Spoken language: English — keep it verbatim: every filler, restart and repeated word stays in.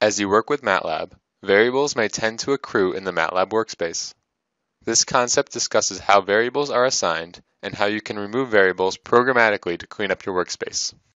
As you work with MATLAB, variables may tend to accrue in the MATLAB workspace. This concept discusses how variables are assigned and how you can remove variables programmatically to clean up your workspace.